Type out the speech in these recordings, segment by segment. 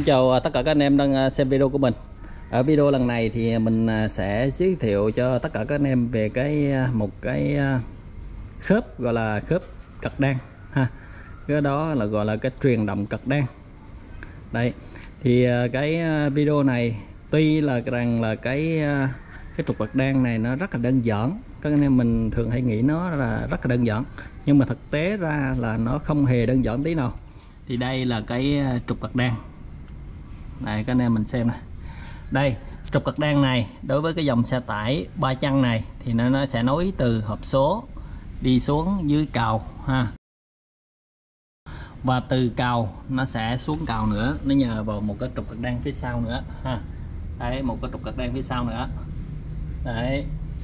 chào tất cả các anh em đang xem video của mình. Ở video lần này thì mình sẽ giới thiệu cho tất cả các anh em về một cái khớp gọi là khớp cật đan ha. Cái đó là gọi là cái truyền động cật đan. Đây thì cái video này tuy là rằng là cái trục cật đan này nó rất là đơn giản, các anh em mình thường hay nghĩ nó là rất là đơn giản, nhưng mà thực tế ra là nó không hề đơn giản tí nào. Thì đây là cái trục cật đan này, các anh em mình xem này. Đây, trục cật đan này đối với cái dòng xe tải 3 chân này thì nó sẽ nối từ hộp số đi xuống dưới cào ha, và từ cào nó sẽ xuống cào nữa, nó nhờ vào một cái trục cật đan phía sau nữa ha. Đấy, một cái trục cật đan phía sau nữa. Đấy,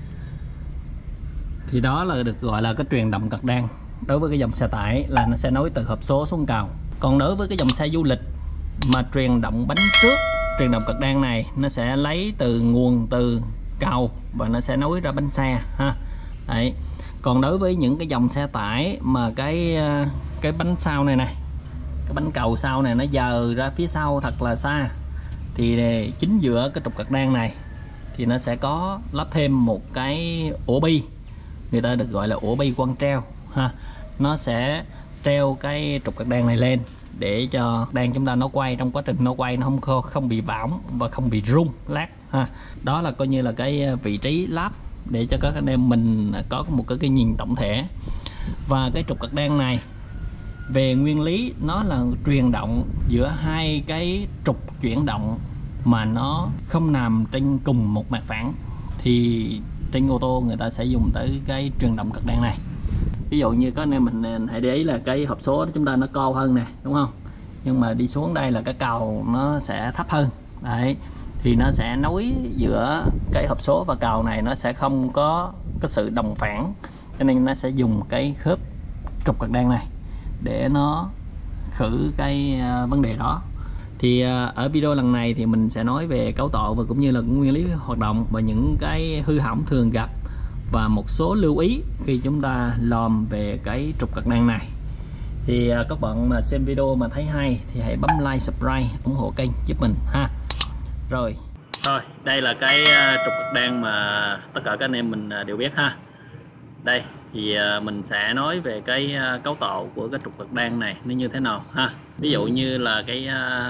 thì đó là được gọi là cái truyền động cật đan. Đối với cái dòng xe tải là nó sẽ nối từ hộp số xuống cào. Còn đối với cái dòng xe du lịch mà truyền động bánh trước, truyền động cật đan này nó sẽ lấy từ nguồn từ cào và nó sẽ nối ra bánh xe ha. Đấy. Còn đối với những cái dòng xe tải mà cái bánh sau này này, cái bánh cầu sau này nó dời ra phía sau thật là xa, thì chính giữa cái trục cật đan này thì nó sẽ có lắp thêm một cái ổ bi, người ta được gọi là ổ bi quăng treo ha. Nó sẽ treo cái trục cật đan này lên để cho đan chúng ta nó quay, trong quá trình nó quay nó không bị bỏng và không bị rung lát ha. Đó là coi như là cái vị trí lắp để cho các anh em mình có một cái nhìn tổng thể. Và cái trục cật đan này về nguyên lý nó là truyền động giữa hai cái trục chuyển động mà nó không nằm trên cùng một mặt phẳng, thì trên ô tô người ta sẽ dùng tới cái truyền động cật đan này. Ví dụ như các anh em mình hãy để ý là cái hộp số chúng ta nó cao hơn nè, đúng không? Nhưng mà đi xuống đây là cái cào nó sẽ thấp hơn. Đấy, thì nó sẽ nối giữa cái hộp số và cào này nó sẽ không có cái sự đồng phản, cho nên nó sẽ dùng cái khớp trục cật đan này để nó khử cái vấn đề đó. Thì ở video lần này thì mình sẽ nói về cấu tạo và cũng như là nguyên lý hoạt động và những cái hư hỏng thường gặp và một số lưu ý khi chúng ta làm về cái trục cật đan này. Thì các bạn mà xem video mà thấy hay thì hãy bấm like, subscribe, ủng hộ kênh giúp mình ha. Rồi, đây là cái trục cật đan mà tất cả các anh em mình đều biết ha. Đây thì mình sẽ nói về cái cấu tạo của cái trục cật đan này nó như thế nào ha. Ví dụ như là cái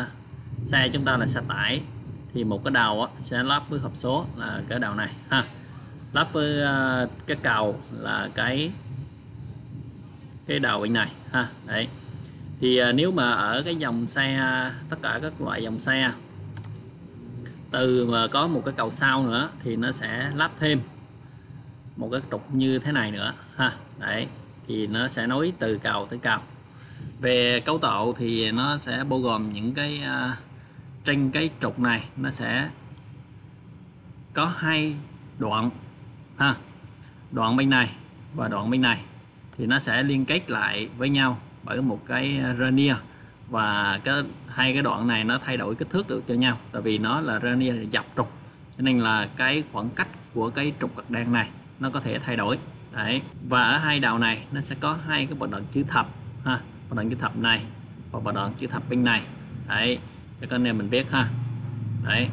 xe chúng ta là xe tải thì một cái đầu sẽ lắp với hộp số là cái đầu này ha, lắp với cái cào là cái đầu bên này ha. Đấy, thì nếu mà ở cái dòng xe, tất cả các loại dòng xe từ mà có một cái cầu sau nữa thì nó sẽ lắp thêm một cái trục như thế này nữa ha. Đấy, thì nó sẽ nối từ cầu tới cầu. Về cấu tạo thì nó sẽ bao gồm những cái trên cái trục này nó sẽ có hai đoạn ha, đoạn bên này và đoạn bên này thì nó sẽ liên kết lại với nhau bởi một cái ranier, và hai cái đoạn này nó thay đổi kích thước được cho nhau, tại vì nó là ranier dọc trục, cho nên là cái khoảng cách của cái trục cật đan này nó có thể thay đổi. Đấy, và ở hai đầu này nó sẽ có hai cái bộ đoạn chữ thập ha, bộ đoạn chữ thập này và bộ đoạn chữ thập bên này. Đấy, cho các anh em mình biết ha. Đấy,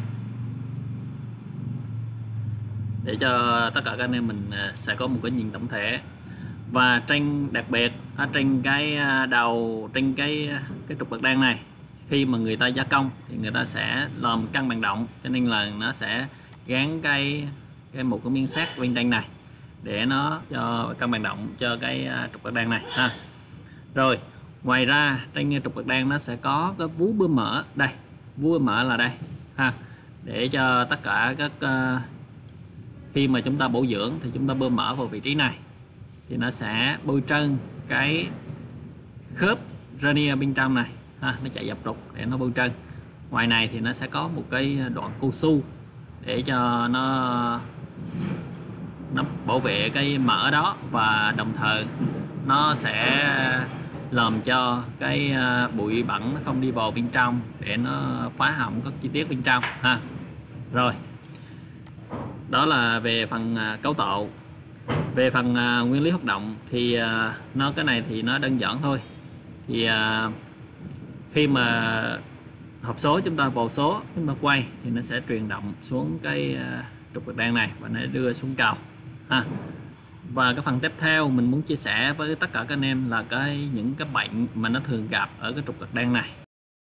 để cho tất cả các anh em mình sẽ có một cái nhìn tổng thể. Và đặc biệt ở trên cái đầu, trên cái trục cật đan này, khi mà người ta gia công thì người ta sẽ làm cân bằng động, cho nên là nó sẽ gắn một cái miếng sắt bên trên này để nó cho cân bằng động cho cái trục cật đan này ha. Rồi, ngoài ra trên trục cật đan nó sẽ có cái vú bơm mở đây, vú bơm mở là đây ha, để cho tất cả các khi mà chúng ta bổ dưỡng thì chúng ta bơm mở vào vị trí này thì nó sẽ bôi trơn cái khớp ranier bên trong này ha, nó chạy dọc trục để nó bôi trơn. Ngoài này thì nó sẽ có một cái đoạn cao su để cho nó bảo vệ cái mỡ đó, và đồng thời nó sẽ làm cho cái bụi bẩn nó không đi vào bên trong để nó phá hỏng các chi tiết bên trong ha. Rồi, đó là về phần cấu tạo. Về phần nguyên lý hoạt động thì cái này thì nó đơn giản thôi. Thì khi mà hộp số chúng ta vào số, chúng ta quay thì nó sẽ truyền động xuống cái trục cực đen này và nó đưa xuống cầu ha. Và cái phần tiếp theo mình muốn chia sẻ với tất cả các anh em là những cái bệnh mà nó thường gặp ở cái trục cực đen này.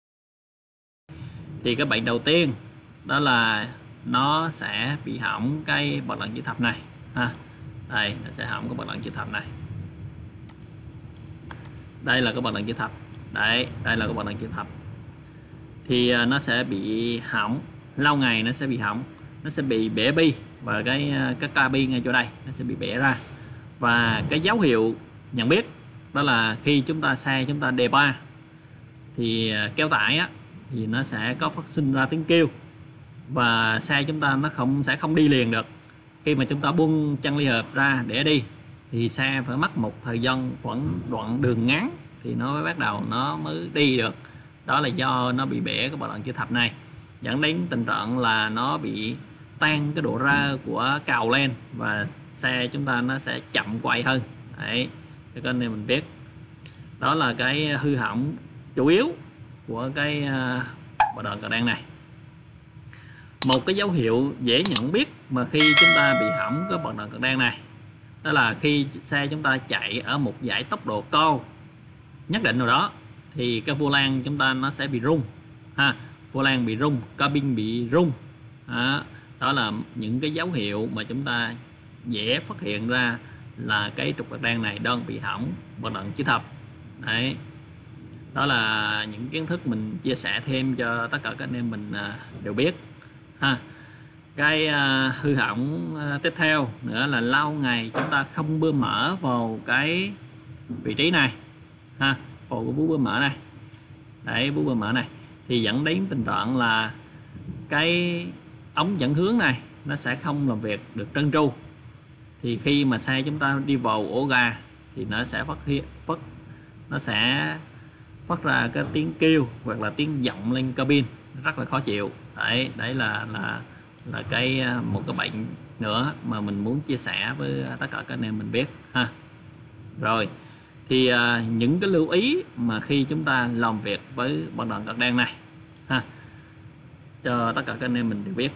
Thì cái bệnh đầu tiên đó là nó sẽ bị hỏng cái bật lận chữ thập này ha. Đây, nó sẽ hỏng cái bật lận chữ thập này. Đây là cái bật lận chữ thập. Đấy, đây là cái bật lận chữ thập. Thì nó sẽ bị hỏng, lâu ngày nó sẽ bị hỏng, nó sẽ bị bể bi và cái cabin ngay chỗ đây nó sẽ bị bể ra. Và cái dấu hiệu nhận biết đó là khi xe chúng ta đề ba thì kéo tải á, thì nó sẽ có phát sinh ra tiếng kêu và xe chúng ta nó sẽ không đi liền được. Khi mà chúng ta buông chân ly hợp ra để đi thì xe phải mất một thời gian khoảng đoạn đường ngắn thì nó mới bắt đầu nó mới đi được. Đó là do nó bị bể cái bật lận chữ thập này, dẫn đến tình trạng là nó bị tan cái độ ra của cào lên và xe chúng ta nó sẽ chậm quay hơn. Đấy, cho nên mình biết đó là cái hư hỏng chủ yếu của cái bật lận cực đen này. Một cái dấu hiệu dễ nhận biết mà khi chúng ta bị hỏng cái bật lận cực đen này đó là khi xe chúng ta chạy ở một dải tốc độ cao nhất định nào đó thì cái vô lăng chúng ta nó sẽ bị rung ha, vô lăng bị rung, cabin bị rung. Đó là những cái dấu hiệu mà chúng ta dễ phát hiện ra là cái trục cực đen này đang bị hỏng bật lận chữ thập. Đấy, đó là những kiến thức mình chia sẻ thêm cho tất cả các anh em mình đều biết ha. Cái hư hỏng tiếp theo nữa là lâu ngày chúng ta không bơm mỡ vào cái vị trí này ha, vào cái vú bơm mỡ này. Đấy, vú bơm mỡ này thì dẫn đến tình trạng là cái ống dẫn hướng này nó sẽ không làm việc được trơn tru. Thì khi mà xe chúng ta đi vào ổ ga thì nó sẽ phát ra cái tiếng kêu hoặc là tiếng vọng lên cabin rất là khó chịu. Đấy là một cái bệnh nữa mà mình muốn chia sẻ với tất cả các anh em mình biết ha. Rồi thì những cái lưu ý mà khi chúng ta làm việc với bật lận cực đen này ha, cho tất cả các anh em mình đều biết.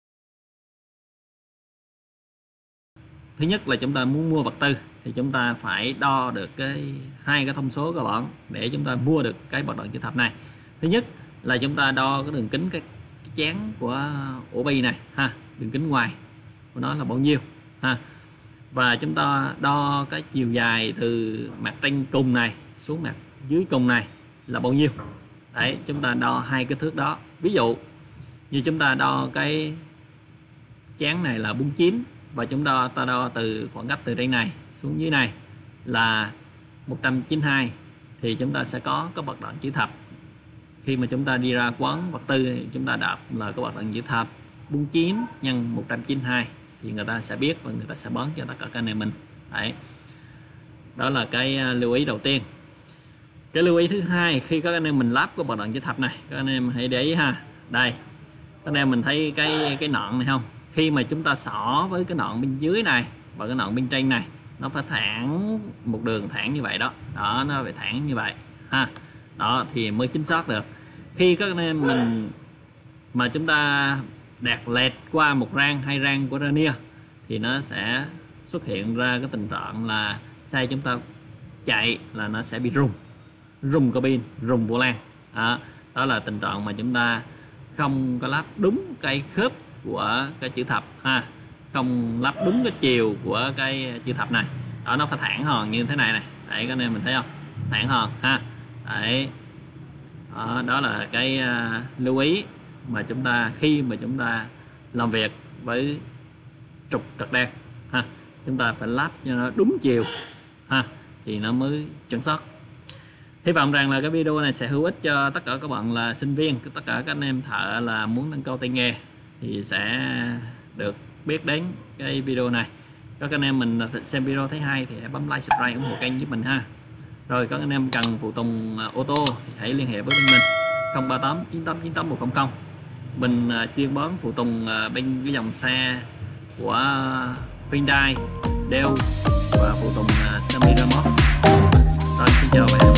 Thứ nhất là chúng ta muốn mua vật tư thì chúng ta phải đo được hai cái thông số cơ bản để chúng ta mua được cái bật lận chữ thập này. Thứ nhất là chúng ta đo cái đường kính cái chén của ổ bi này ha, đường kính ngoài của nó là bao nhiêu ha, và chúng ta đo cái chiều dài từ mặt trên cùng này xuống mặt dưới cùng này là bao nhiêu. Đấy, chúng ta đo hai cái thước đó. Ví dụ như chúng ta đo cái chén này là 49 và chúng ta đo từ khoảng cách từ trên này xuống dưới này là 192 thì chúng ta sẽ có cái bật lận chữ thập. Khi mà chúng ta đi ra quán vật tư thì chúng ta đọc là cái bật lận chữ thập 49 nhân 192 thì người ta sẽ biết và người ta sẽ bán cho tất cả các anh em mình. Đấy, đó là cái lưu ý đầu tiên. Cái lưu ý thứ hai, khi các anh em mình lắp cái bật lận chữ thập này, các anh em hãy để ý ha. Đây, các anh em mình thấy cái nọn này không? Khi mà chúng ta xỏ với cái nọn bên dưới này và cái nọn bên trên này, nó phải thẳng một đường thẳng như vậy đó. Đó, nó phải thẳng như vậy ha. Đó thì mới chính xác được. Khi các anh em mình mà chúng ta đặt lệch qua một rang hai rang của ranier thì nó sẽ xuất hiện ra cái tình trạng là xe chúng ta chạy là nó sẽ bị rung cabin, rung vô lăng. Đó là tình trạng mà chúng ta không có lắp đúng cái khớp của cái chữ thập ha, không lắp đúng cái chiều của cái chữ thập này. Đó, nó phải thẳng hòn như thế này này. Đấy, các anh em mình thấy không, thẳng hòn ha. Đấy, đó là cái lưu ý mà chúng ta khi mà chúng ta làm việc với trục cực đen ha, chúng ta phải lắp cho nó đúng chiều ha thì nó mới chuẩn xác. Hy vọng rằng là cái video này sẽ hữu ích cho tất cả các bạn là sinh viên, tất cả các anh em thợ là muốn nâng cao tay nghề thì sẽ được biết đến cái video này. Các anh em mình xem video thấy hay thì hãy bấm like, subscribe ủng hộ kênh giúp mình ha. Rồi các anh em cần phụ tùng ô tô thì hãy liên hệ với bên mình 038 9898 100. Mình chuyên bán phụ tùng bên cái dòng xe của Hyundai, Dell và phụ tùng semi remote. Rồi xin chào và hẹn